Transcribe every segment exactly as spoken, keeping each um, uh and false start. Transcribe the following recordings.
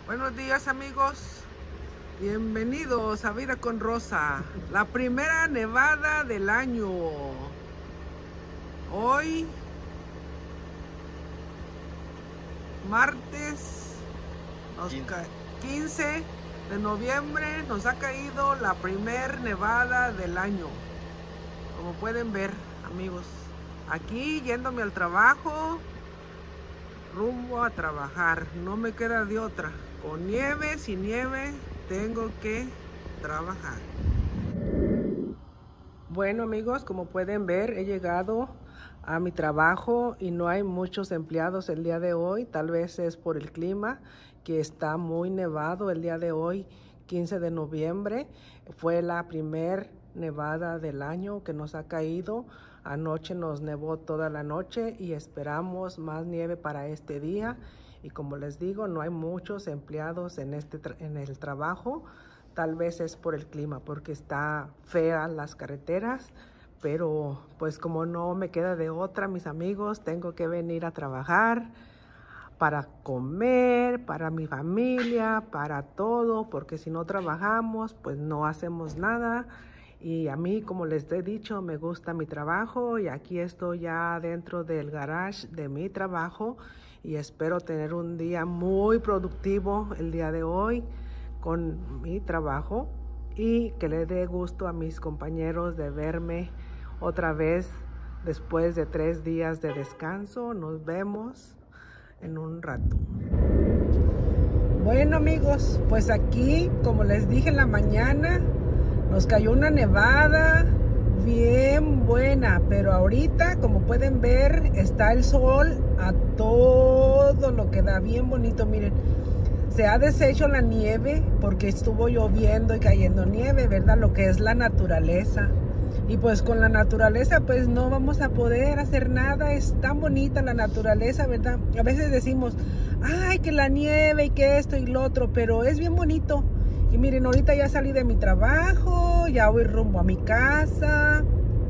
Buenos días, amigos, bienvenidos a Vida con Rosa, la primera nevada del año. Hoy, martes quince de noviembre, nos ha caído la primer nevada del año. Como pueden ver, amigos, aquí yéndome al trabajo, rumbo a trabajar, no me queda de otra. Con nieve, sin nieve, tengo que trabajar. Bueno, amigos, como pueden ver, he llegado a mi trabajo y no hay muchos empleados el día de hoy. Tal vez es por el clima, que está muy nevado el día de hoy, quince de noviembre. Fue la primer nevada del año que nos ha caído. Anoche nos nevó toda la noche y esperamos más nieve para este día. Y como les digo, no hay muchos empleados en, este en el trabajo. Tal vez es por el clima, porque está fea las carreteras. Pero pues como no me queda de otra, mis amigos, tengo que venir a trabajar para comer, para mi familia, para todo, porque si no trabajamos, pues no hacemos nada. Y a mí, como les he dicho, me gusta mi trabajo y aquí estoy ya dentro del garage de mi trabajo y espero tener un día muy productivo el día de hoy con mi trabajo y que le dé gusto a mis compañeros de verme otra vez después de tres días de descanso. Nos vemos en un rato. Bueno, amigos, pues aquí, como les dije en la mañana, nos cayó una nevada bien buena, pero ahorita, como pueden ver, está el sol a todo lo que da, bien bonito. Miren, se ha deshecho la nieve porque estuvo lloviendo y cayendo nieve, ¿verdad? Lo que es la naturaleza. Y pues con la naturaleza pues no vamos a poder hacer nada. Es tan bonita la naturaleza, ¿verdad? A veces decimos, ay, que la nieve y que esto y lo otro, pero es bien bonito. Y miren, ahorita ya salí de mi trabajo, ya voy rumbo a mi casa,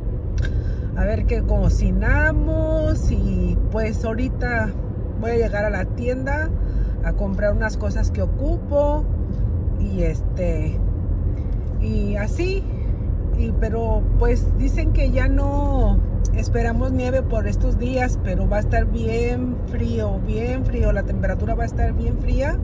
a ver qué cocinamos. Y pues ahorita voy a llegar a la tienda a comprar unas cosas que ocupo. Y este, y así. Y, pero pues dicen que ya no esperamos nieve por estos días, pero va a estar bien frío, bien frío. La temperatura va a estar bien fría.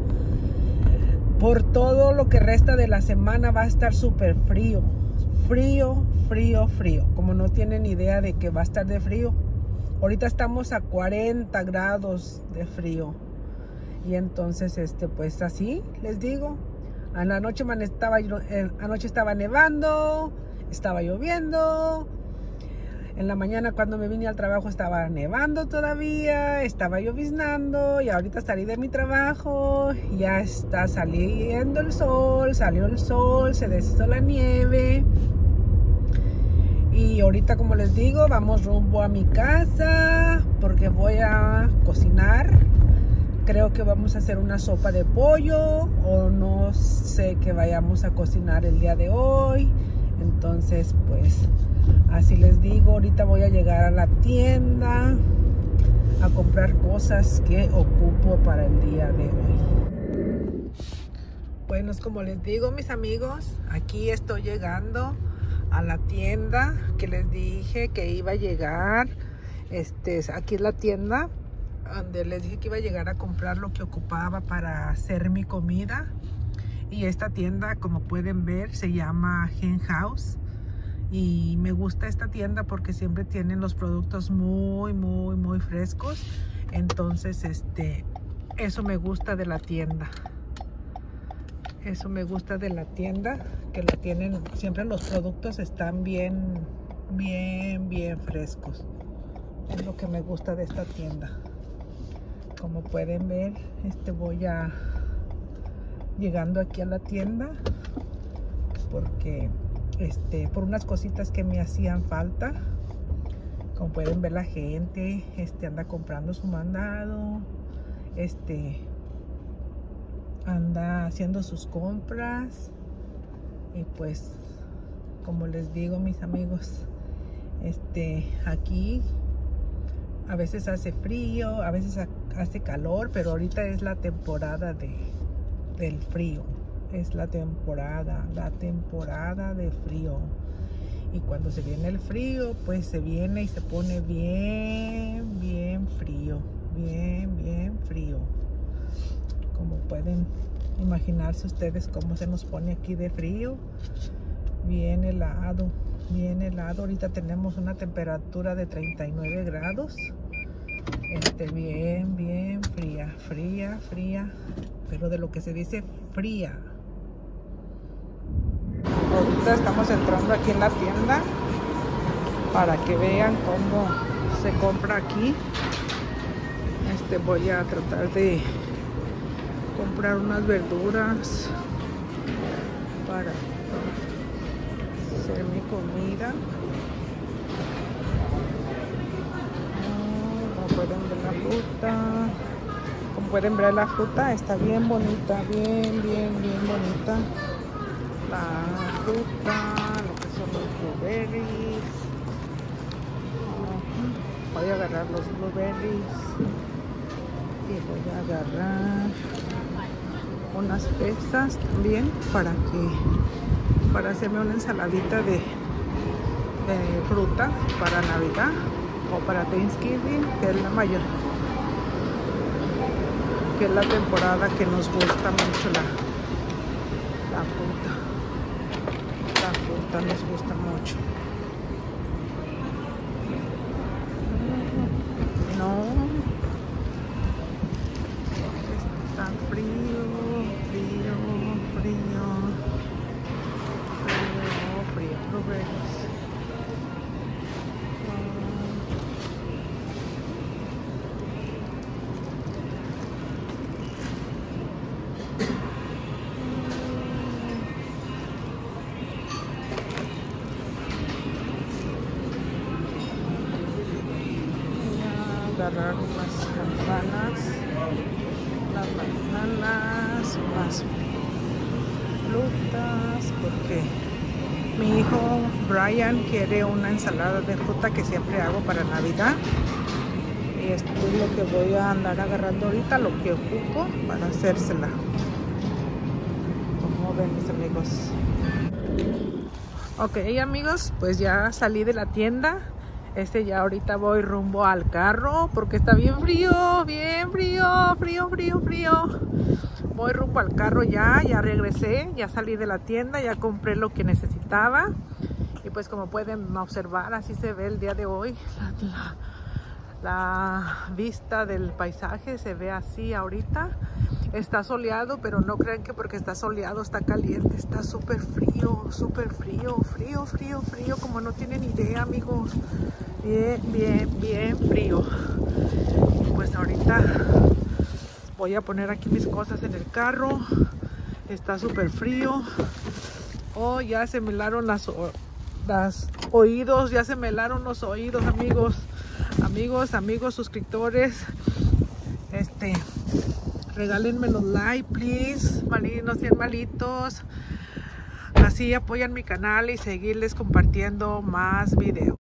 Por todo lo que resta de la semana va a estar súper frío. Frío, frío, frío. Como no tienen idea de que va a estar de frío. Ahorita estamos a cuarenta grados de frío. Y entonces, este, pues así les digo. A la noche estaba, anoche estaba nevando, estaba lloviendo. En la mañana cuando me vine al trabajo estaba nevando todavía, estaba lloviznando. Y ahorita salí de mi trabajo, ya está saliendo el sol, salió el sol, se deshizo la nieve. Y ahorita, como les digo, vamos rumbo a mi casa porque voy a cocinar. Creo que vamos a hacer una sopa de pollo o no sé qué vayamos a cocinar el día de hoy. Entonces, pues, así les digo, ahorita voy a llegar a la tienda a comprar cosas que ocupo para el día de hoy. Bueno, como les digo, mis amigos, aquí estoy llegando a la tienda que les dije que iba a llegar. Este, aquí es la tienda donde les dije que iba a llegar a comprar lo que ocupaba para hacer mi comida. Y esta tienda, como pueden ver, se llama Hen House. Y me gusta esta tienda porque siempre tienen los productos muy, muy, muy frescos. Entonces, este, eso me gusta de la tienda. Eso me gusta de la tienda, que la tienen, siempre los productos están bien, bien, bien frescos. Es lo que me gusta de esta tienda. Como pueden ver, este voy a llegando aquí a la tienda porque este por unas cositas que me hacían falta. Como pueden ver, la gente este anda comprando su mandado, este anda haciendo sus compras. Y pues, como les digo, mis amigos, este aquí a veces hace frío, a veces hace calor, pero ahorita es la temporada de, del frío. Es la temporada, la temporada de frío. Y cuando se viene el frío, pues se viene y se pone bien, bien frío. Bien, bien frío. Como pueden imaginarse ustedes cómo se nos pone aquí de frío. Bien helado, bien helado. Ahorita tenemos una temperatura de treinta y nueve grados. Este, bien, bien fría, fría, fría. Pero de lo que se dice fría. Ahorita estamos entrando aquí en la tienda para que vean cómo se compra aquí. Este, voy a tratar de comprar unas verduras para hacer mi comida. Como pueden ver la fruta, como pueden ver la fruta está bien bonita, bien, bien, bien bonita. La fruta, lo que son los blueberries. Uh, voy a agarrar los blueberries y voy a agarrar unas fresas también para que para hacerme una ensaladita de, de fruta para Navidad o para Thanksgiving, que es la mayor, que es la temporada que nos gusta mucho la, la fruta. La fruta nos gusta mucho. No, está frío, frío, frío, frío, frío, blueberries. Agarrar unas manzanas, las manzanas, unas frutas, porque mi hijo Brian quiere una ensalada de fruta que siempre hago para Navidad. Y esto es lo que voy a andar agarrando ahorita, lo que ocupo para hacérsela. Como ven, mis amigos. Ok, amigos, pues ya salí de la tienda. Este ya ahorita voy rumbo al carro porque está bien frío, bien frío, frío, frío, frío. Voy rumbo al carro ya, ya regresé, ya salí de la tienda, ya compré lo que necesitaba. Y pues como pueden observar, así se ve el día de hoy. La, la, la vista del paisaje se ve así ahorita. Está soleado, pero no crean que porque está soleado está caliente. Está súper frío, súper frío, frío, frío, frío, como no tienen idea, amigos. Bien, bien, bien frío. Y pues ahorita voy a poner aquí mis cosas en el carro. Está súper frío. Oh, ya se me helaron las, las oídos, ya se me helaron los oídos, amigos. Amigos, amigos, suscriptores. Este... Regálenme los like, please. No sean malitos. Así apoyan mi canal y seguirles compartiendo más videos.